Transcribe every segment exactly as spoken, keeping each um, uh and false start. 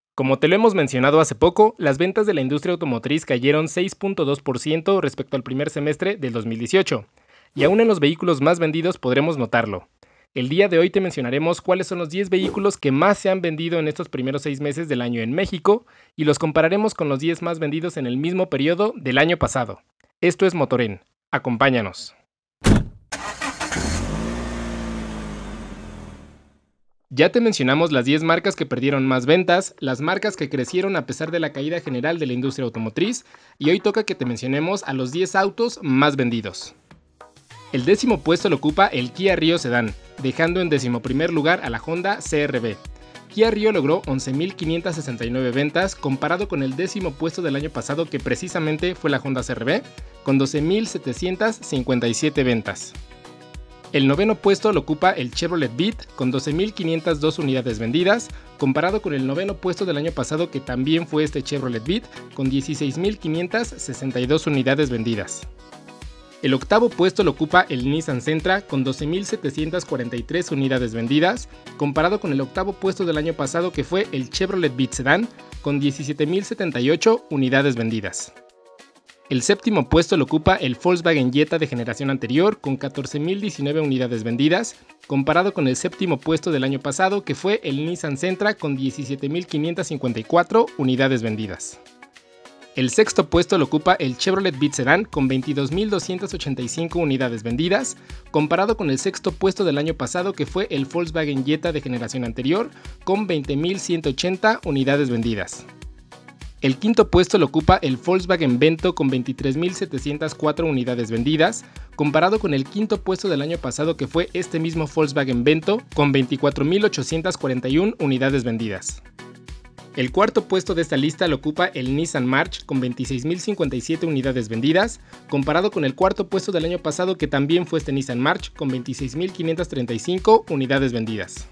Como te lo hemos mencionado hace poco, las ventas de la industria automotriz cayeron seis punto dos por ciento respecto al primer semestre del dos mil dieciocho, y aún en los vehículos más vendidos podremos notarlo. El día de hoy te mencionaremos cuáles son los diez vehículos que más se han vendido en estos primeros seis meses del año en México y los compararemos con los diez más vendidos en el mismo periodo del año pasado. Esto es Motoren. Acompáñanos. Ya te mencionamos las diez marcas que perdieron más ventas, las marcas que crecieron a pesar de la caída general de la industria automotriz, y hoy toca que te mencionemos a los diez autos más vendidos. El décimo puesto lo ocupa el Kia Rio Sedan, dejando en decimoprimer lugar a la Honda C R V. Kia Rio logró once mil quinientas sesenta y nueve ventas comparado con el décimo puesto del año pasado, que precisamente fue la Honda C R V, con doce mil setecientas cincuenta y siete ventas. El noveno puesto lo ocupa el Chevrolet Beat con doce mil quinientas dos unidades vendidas, comparado con el noveno puesto del año pasado, que también fue este Chevrolet Beat con dieciséis mil quinientas sesenta y dos unidades vendidas. El octavo puesto lo ocupa el Nissan Sentra con doce mil setecientas cuarenta y tres unidades vendidas, comparado con el octavo puesto del año pasado, que fue el Chevrolet Beat Sedan con diecisiete mil setenta y ocho unidades vendidas. El séptimo puesto lo ocupa el Volkswagen Jetta de generación anterior con catorce mil diecinueve unidades vendidas, comparado con el séptimo puesto del año pasado, que fue el Nissan Sentra con diecisiete mil quinientas cincuenta y cuatro unidades vendidas. El sexto puesto lo ocupa el Chevrolet Beat Sedan con veintidós mil doscientas ochenta y cinco unidades vendidas, comparado con el sexto puesto del año pasado, que fue el Volkswagen Jetta de generación anterior con veinte mil ciento ochenta unidades vendidas. El quinto puesto lo ocupa el Volkswagen Vento con veintitrés mil setecientas cuatro unidades vendidas, comparado con el quinto puesto del año pasado, que fue este mismo Volkswagen Vento con veinticuatro mil ochocientas cuarenta y una unidades vendidas. El cuarto puesto de esta lista lo ocupa el Nissan March con veintiséis mil cincuenta y siete unidades vendidas, comparado con el cuarto puesto del año pasado, que también fue este Nissan March con veintiséis mil quinientas treinta y cinco unidades vendidas.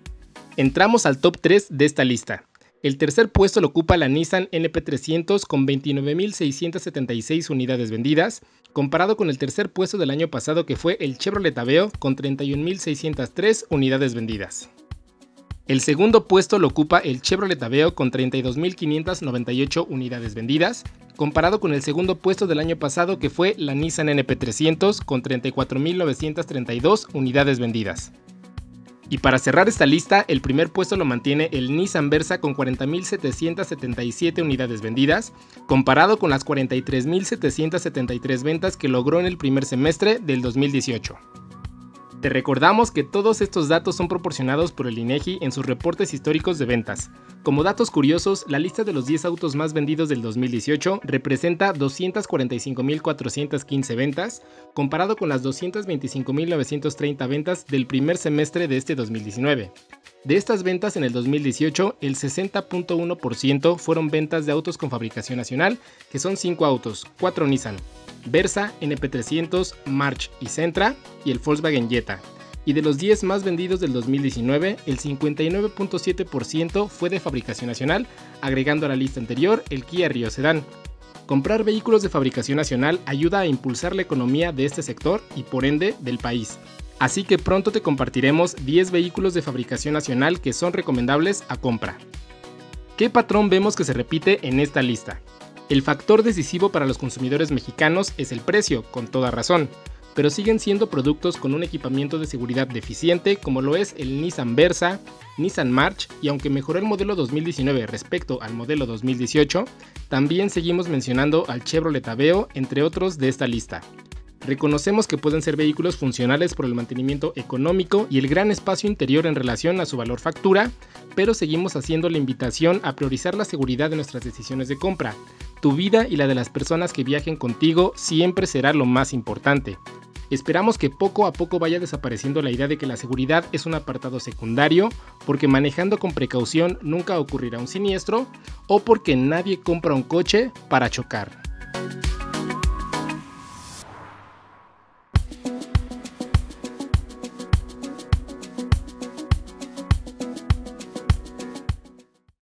Entramos al top tres de esta lista. El tercer puesto lo ocupa la Nissan N P trescientos con veintinueve mil seiscientas setenta y seis unidades vendidas, comparado con el tercer puesto del año pasado, que fue el Chevrolet Aveo con treinta y un mil seiscientas tres unidades vendidas. El segundo puesto lo ocupa el Chevrolet Aveo con treinta y dos mil quinientas noventa y ocho unidades vendidas, comparado con el segundo puesto del año pasado, que fue la Nissan N P trescientos con treinta y cuatro mil novecientas treinta y dos unidades vendidas. Y para cerrar esta lista, el primer puesto lo mantiene el Nissan Versa con cuarenta mil setecientas setenta y siete unidades vendidas, comparado con las cuarenta y tres mil setecientas setenta y tres ventas que logró en el primer semestre del dos mil dieciocho. Te recordamos que todos estos datos son proporcionados por el INEGI en sus reportes históricos de ventas. Como datos curiosos, la lista de los diez autos más vendidos del dos mil dieciocho representa doscientas cuarenta y cinco mil cuatrocientas quince ventas, comparado con las doscientas veinticinco mil novecientas treinta ventas del primer semestre de este dos mil diecinueve. De estas ventas en el dos mil dieciocho, el sesenta punto uno por ciento fueron ventas de autos con fabricación nacional, que son cinco autos, cuatro Nissan, Versa, N P trescientos, March y Sentra, y el Volkswagen Jetta. Y de los diez más vendidos del dos mil diecinueve, el cincuenta y nueve punto siete por ciento fue de fabricación nacional, agregando a la lista anterior el Kia Rio Sedan. Comprar vehículos de fabricación nacional ayuda a impulsar la economía de este sector y por ende del país. Así que pronto te compartiremos diez vehículos de fabricación nacional que son recomendables a compra. ¿Qué patrón vemos que se repite en esta lista? El factor decisivo para los consumidores mexicanos es el precio, con toda razón, pero siguen siendo productos con un equipamiento de seguridad deficiente, como lo es el Nissan Versa, Nissan March, y aunque mejoró el modelo dos mil diecinueve respecto al modelo dos mil dieciocho, también seguimos mencionando al Chevrolet Aveo, entre otros de esta lista. Reconocemos que pueden ser vehículos funcionales por el mantenimiento económico y el gran espacio interior en relación a su valor factura, pero seguimos haciendo la invitación a priorizar la seguridad de nuestras decisiones de compra. Tu vida y la de las personas que viajen contigo siempre será lo más importante. Esperamos que poco a poco vaya desapareciendo la idea de que la seguridad es un apartado secundario, porque manejando con precaución nunca ocurrirá un siniestro, o porque nadie compra un coche para chocar.